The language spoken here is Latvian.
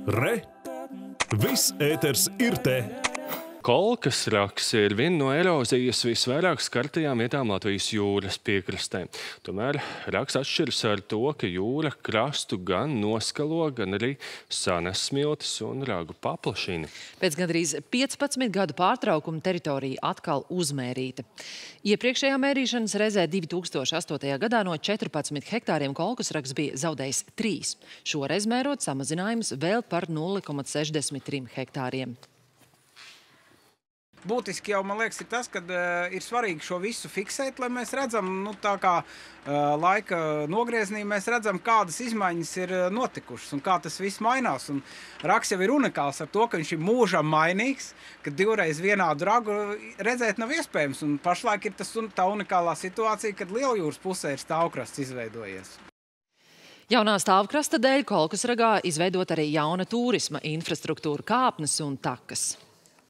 Re! Viss ēters ir te! Kolkas raks ir viena no erozijas visvairāk skartajām vietām Latvijas jūras piekrastē. Tomēr raks atšķiras ar to, ka jūra krastu gan noskalo, gan arī sanes smiltis un ragu paplašina. Pēc gandrīz 15 gadu pārtraukuma teritorija atkal uzmērīta. Iepriekšējā mērīšanas reizē 2008. gadā no 14 hektāriem kolkas raks bija zaudējis 3. Šoreiz mērot samazinājums vēl par 0,63 hektāriem. Būtiski jau, man liekas, ir tas, ka ir svarīgi šo visu fiksēt, lai mēs redzam, tā kā laika nogrieznī, mēs redzam, kādas izmaiņas ir notikušas un kā tas viss mainās. Un raks jau ir unikāls ar to, ka viņš ir mūžam mainīgs, ka divreiz vienādu ragu redzēt nav iespējams. Un pašlaik ir tā unikālā situācija, kad Lieljūras pusē ir stāvkrasts izveidojies. Jaunā stāvkrasta dēļ Kolkas ragā izveidot arī jauna turisma infrastruktūra, kāpnes un takas.